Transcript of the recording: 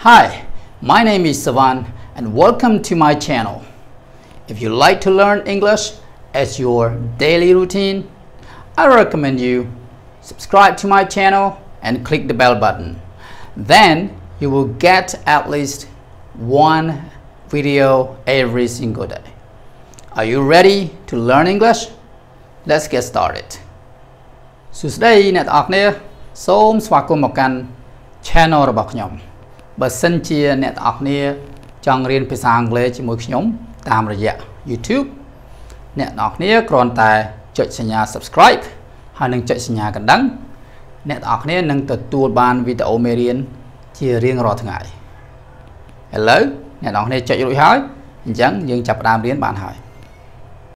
Hi, my name is Savan and welcome to my channel. If you like to learn English as your daily routine, I recommend you subscribe to my channel and click the bell button. Then you will get at least one video every single day. Are you ready to learn English? Let's get started. សួស្តីអ្នកទាំងអស់គ្នាសូមស្វាគមន៍មកកាន់ channel របស់ខ្ញុំ បើសិនជាអ្នកទាំងអស់គ្នាចង់រៀនភាសាអង់គ្លេសជាមួយខ្ញុំតាមរយៈ YouTube អ្នកទាំងអស់គ្នាគ្រាន់តែចុចសញ្ញា Subscribe ហើយនឹងចុចសញ្ញាកណ្ដឹងអ្នកទាំងអស់គ្នានឹងទទួលបានវីដេអូមេរៀនជារៀងរាល់ថ្ងៃឥឡូវអ្នកទាំងអស់គ្នាចុចរួចហើយអញ្ចឹងយើងចាប់ផ្ដើមរៀនបានហើយ